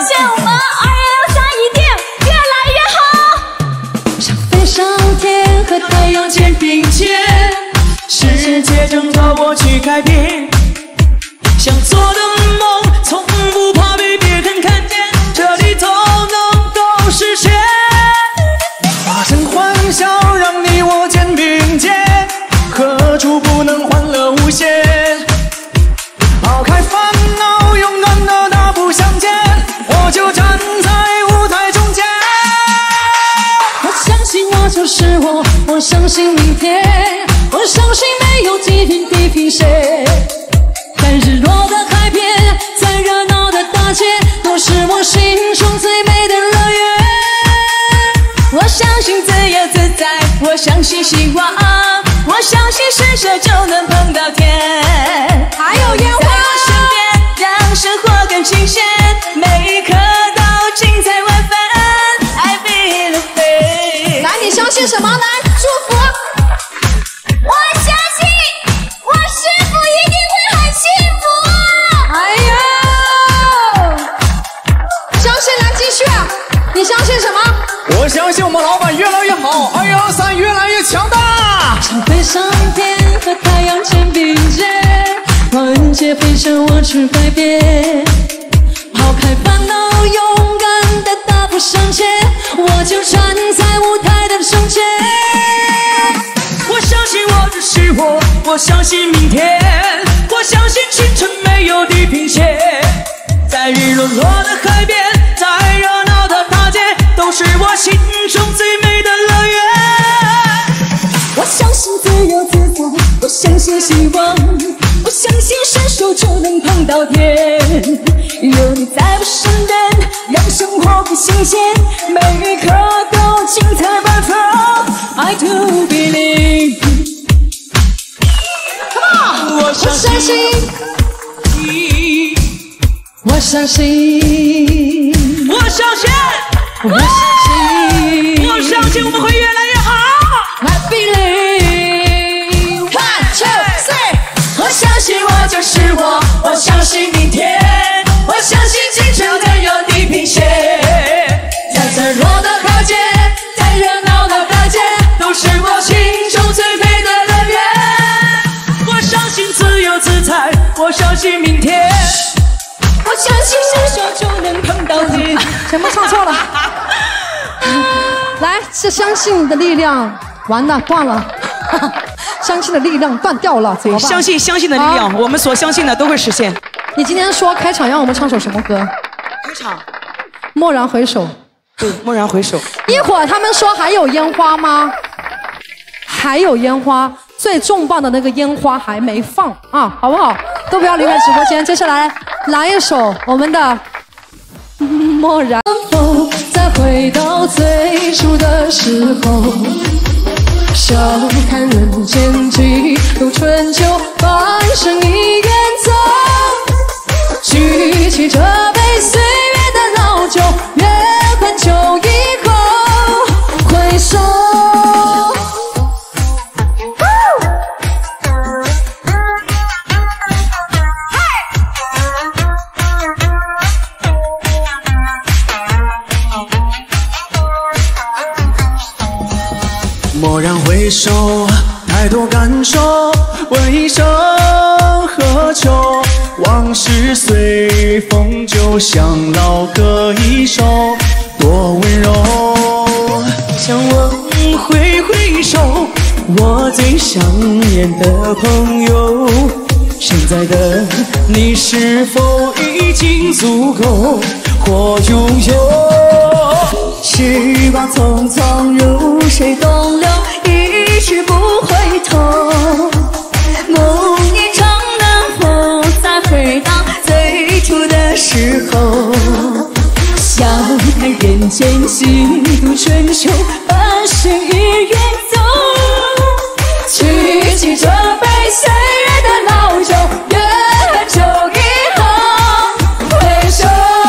现我们2月3一定越来越好。 想飞上天，和太阳肩并肩，世界正朝我去改变。想做的梦，从不怕被别人看见，这里都能实现。化身欢笑，让你我肩并肩，何处不能欢乐无限？抛开烦恼，勇敢的大步向前，我就站在舞台中间。我相信我就是我，我相信明天，我相信没有地平线。在日落的海边，在热闹的大街，都是我心中最美的乐园。 我相信自由自在，我相信希望，我相信伸手就能碰到天。 还有烟花在我身边，让生活更新鲜，每一刻都精彩万分。I feel free。 来，你相信什么？来，祝福。 我相信我师傅一定会很幸福。 哎呦，相信来继续。你相信什么？ 我相信我们老板越来越好，213越来越强大。 想飞上天，和太阳肩并肩，万劫飞升我去改变。抛开烦恼，勇敢的大步向前，我就站在舞台的中间。我相信我就是我，我相信明天，我相信青春没有地平线。在日落的海边，在热闹的大街，都是我心中最美的乐园。我相信自由自在，我相信希望，我相信伸手就能碰到天。有你在我身边，让生活更新鲜，每一刻都精彩万分。I do believe， Come on， 我相信，我相信，我相信，我相信，我相信我们会越来越好。I believe， 1 2 3，我相信我就是我，我相信明天，我相信青春没有地平线。在脆弱的海街，在热闹的大街，都是我心中最美的乐园。我相信自由自在，我相信明天。我相信伸手就能碰到你。全部唱错了。来，是相信的力量。完了，断了。相信的力量断掉了，怎么办？ 相信的力量，我们所相信的都会实现。 你今天说开场让我们唱首什么歌？ 开场， 蓦然回首。 对，蓦然回首。 一会儿他们说还有烟花吗？还有烟花，最重磅的那个烟花还没放啊，好不好？都不要离开直播间。接下来来一首我们的《蓦然》。再回到最初的时候，笑看人间几度春秋，半生已远走。举起这杯岁月的老酒，约很久以后回首。 蓦然回首，太多感受，问一声何求？往事随风，就像老歌一首，多温柔。想问回首，我最想念的朋友，现在的你是否已经足够或拥有？时光匆匆，如水东流，一去不回头。梦一场，能否再回到最初的时候？笑看人间几度春秋，半生已远走。举起这杯岁月的老酒，约很久以后回首。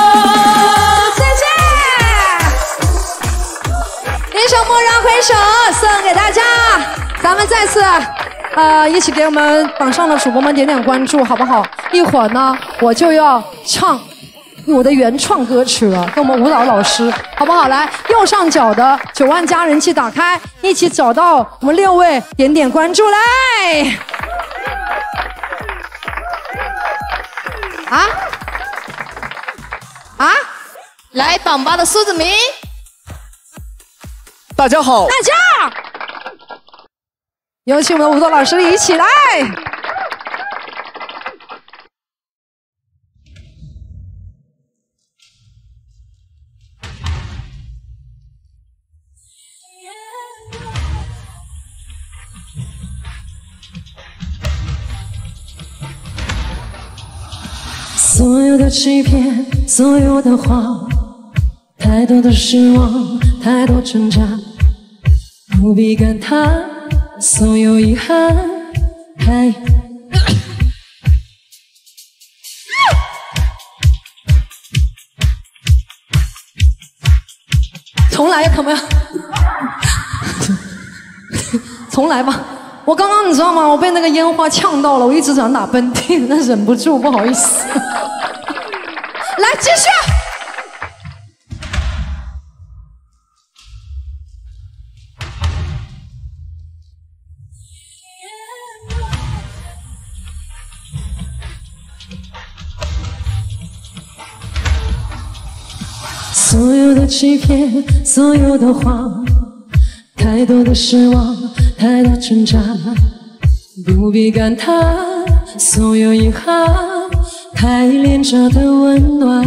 一首《蓦然回首》送给大家，咱们再次一起给我们榜上的主播们点点关注，好不好？一会儿呢，我就要唱我的原创歌曲了，跟我们舞蹈老师，好不好？来，右上角的9万加人气打开，一起找到我们6位，点点关注来。 来榜8的苏子明， 大家好， 大家有请我们的舞蹈老师一起来。 所有的欺骗，所有的谎，太多的失望，太多挣扎，不必感叹，所有遗憾， 重来可没有？重来吧。我刚刚你知道吗？我被那个烟花呛到了，我一直想打喷嚏，但忍不住，不好意思。来，继续。 所有的欺骗，所有的谎，太多的失望，太多挣扎，不必感叹，所有遗憾，太廉价的温暖，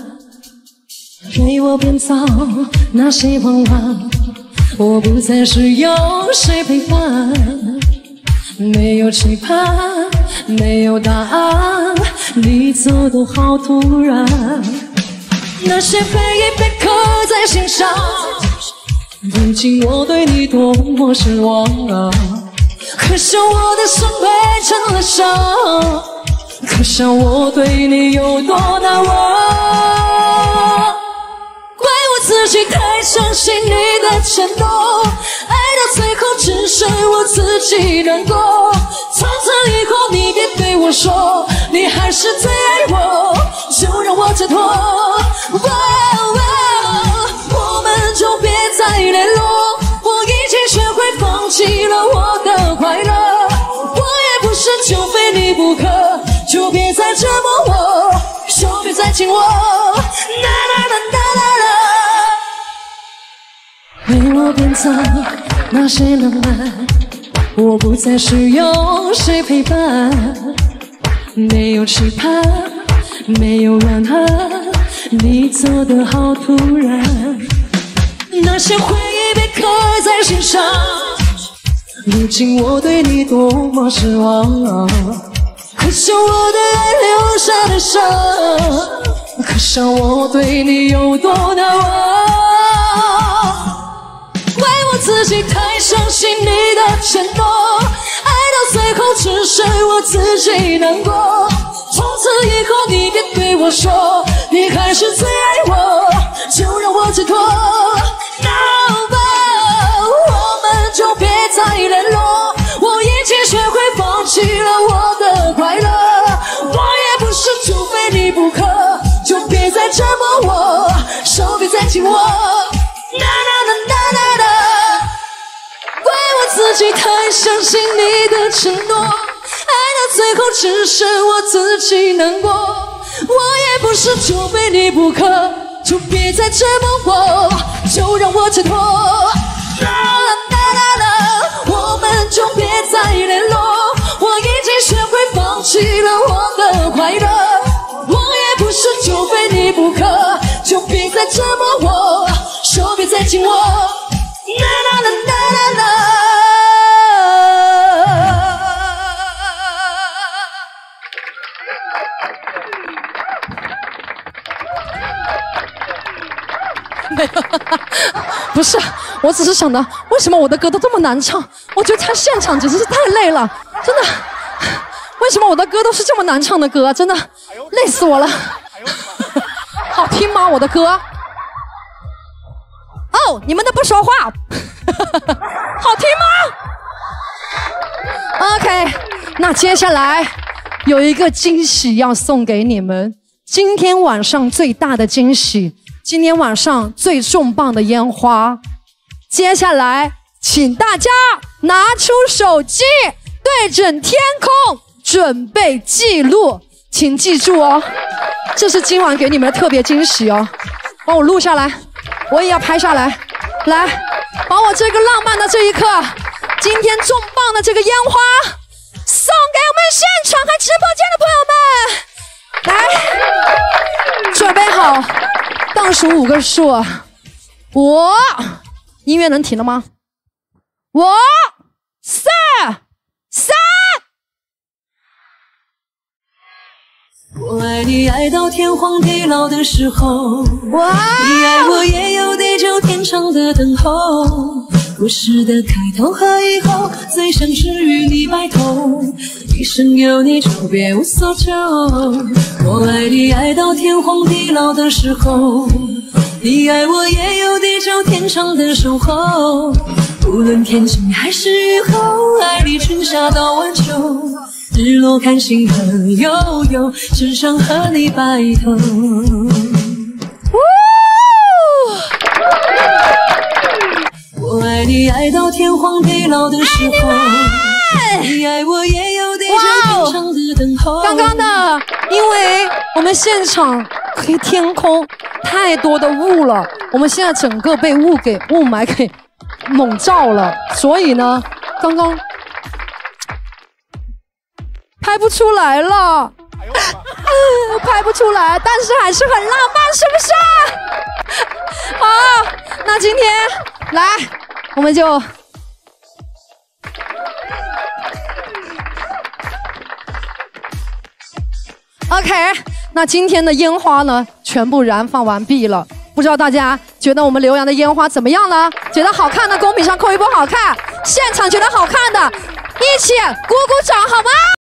给我编造那些谎话，我不再需要谁陪伴，没有期盼，没有答案，你走得好突然，那些回忆被刻在心上，如今我对你多么失望啊！可笑我的伤悲成了伤，可笑我对你有多难忘。怪我自己太相信你的承诺，爱到最后只剩我自己难过。从此以后你别对我说你还是最爱我，就让我解脱。我们就别再联络，我已经学会放弃了我的快乐。我也不是就非你不可，就别再折磨我，就别再亲我。为我编造那些浪漫，我不再需要谁陪伴，没有期盼，没有怨恨，你走得好突然，那些回忆被刻在心上，如今我对你多么失望啊！可笑我的爱留下的伤，可笑我对你有多难忘。怪我自己太相信你的承诺，爱到最后只剩我自己难过。从此以后你别对我说你还是最爱我，就让我解脱。我们就别再联络，我已经学会放弃了我的快乐。我也不是就非你不可，就别再折磨我，手别再紧握。怪我自己太相信你的承诺，爱到最后只剩我自己难过。我也不是就非你不可，就别再折磨我，就让我解脱。我们就别再联络，我已经学会放弃了我的快乐。我也不是就非你不可，就别再折磨我，手别再紧握。 没有，不是，我只是想到为什么我的歌都这么难唱？我觉得唱现场简直是太累了，真的。为什么我的歌都是这么难唱的歌？真的累死我了。好听吗？我的歌？哦，你们都不说话，好听吗 ？OK， 那接下来有一个惊喜要送给你们。 今天晚上最大的惊喜，今天晚上最重磅的烟花。接下来，请大家拿出手机，对准天空，准备记录。请记住哦，这是今晚给你们的特别惊喜哦。帮我录下来，我也要拍下来。来，把我这个浪漫的这一刻，今天重磅的这个烟花，送给我们现场和直播间的朋友们。来，准备好，倒数5个数。5，音乐能停了吗？5、4、3。 我爱你爱到天荒地老的时候，你爱我也有地久天长的等候。故事的开头和以后，最想是与你白头，一生有你就别无所求。我爱你爱到天荒地老的时候，你爱我也有地久天长的守候。无论天晴还是雨后，爱你春夏到晚秋。日落看星河悠悠，只想和你白头。我爱你爱到天荒地老的时候，你爱我也有地久天长的等候。 刚刚的，因为我们现场黑天空太多的雾了，我们现在整个被雾霾给笼罩了，所以呢，刚刚拍不出来了，拍不出来，但是还是很浪漫，是不是？好，那今天来，我们就OK。那今天的烟花呢，全部燃放完毕了。不知道大家觉得我们浏阳的烟花怎么样呢？觉得好看的，公屏上扣一波好看；现场觉得好看的，一起鼓鼓掌好吗？